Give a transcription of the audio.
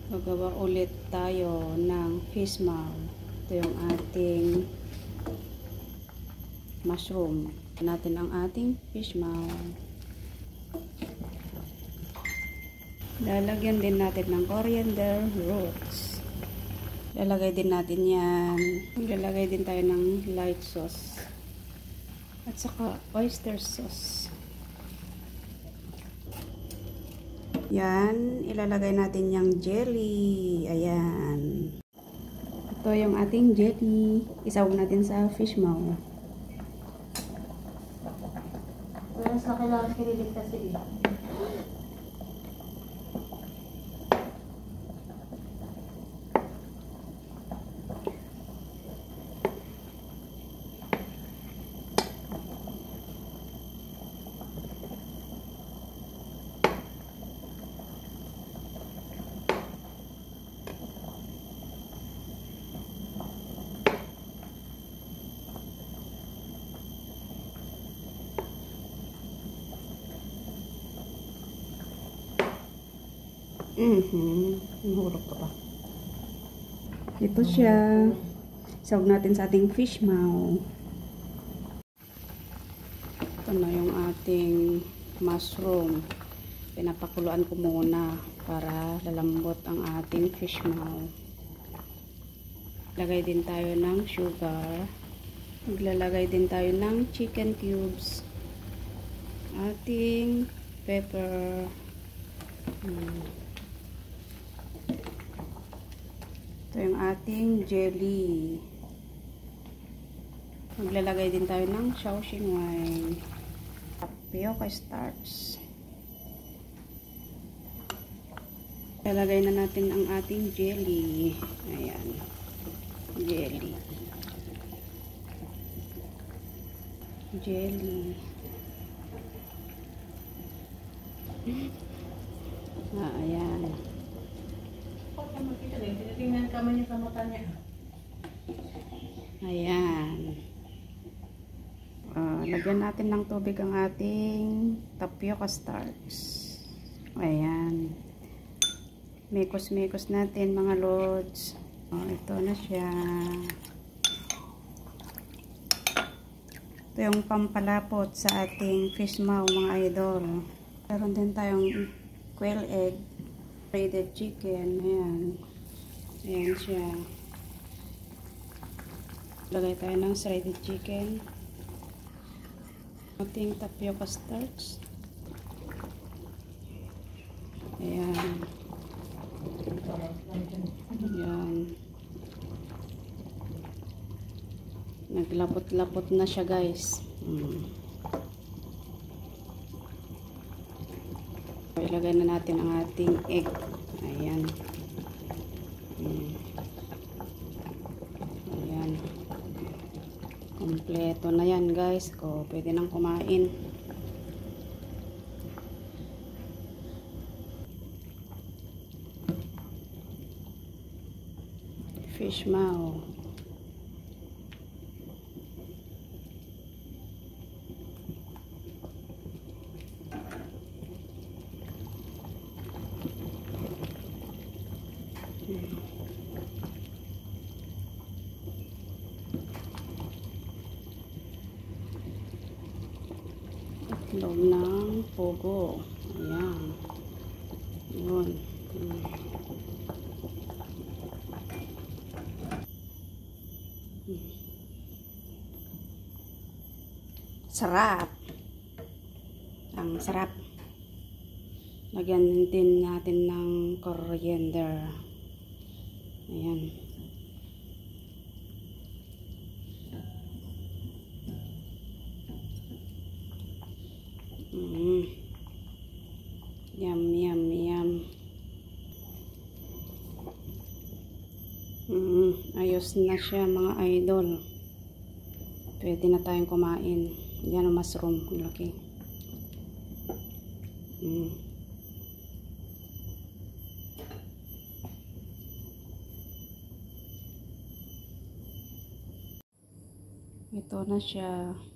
Gagawa ulit tayo ng fish maw. Ito yung ating mushroom. Natin ang ating fish maw. Lalagyan din natin ng coriander roots. Lalagay din natin yan. Lalagay din tayo ng light sauce. At saka oyster sauce. Yan, ilalagay natin yung jelly. Ayan. Ito yung ating jelly. Isawag natin sa fish maw. Wala sa kailangan kinilig kasi eh. Nahulog ka pa. Ito siya. Isawag natin sa ating fish maw. Ito na yung ating mushroom. Pinapakuluan ko muna para lalambot ang ating fish maw. Lagay din tayo ng sugar. Maglalagay din tayo ng chicken cubes. Ating pepper. Ito yung ating jelly. Maglalagay din tayo ng Shaoxing wine. Tapioca starch. Lalagay na natin ang ating jelly. Ayan. Jelly. Jelly. Ayan. Tinitingnan ka man yung sa mata niya. Ayan. Lagyan natin ng tubig ang ating tapioca starch. Ayan. Mikos-mikos natin mga lods. Ito na siya. Ito yung pampalapot sa ating fish maw mga idol. Meron din tayong quail egg. Shredded chicken. Ayan. Ayan siya. Lagay tayo ng shredded chicken. Ating tapioca starch. Ayan. Ayan. Naglapot-lapot na siya guys. Ilagay na natin ang ating egg. Ayan. Ayan. Kompleto na yan guys. Pwede nang kumain. Fish maw. Loob ng pugo. Ayan. Yun. Sarap. Ang sarap. Lagyan din natin ng coriander. Ayan. Yum, yum, yum. Ayos na siya mga idol. Pwede na tayong kumain. Yan ang mushroom. Laki. Ito na siya.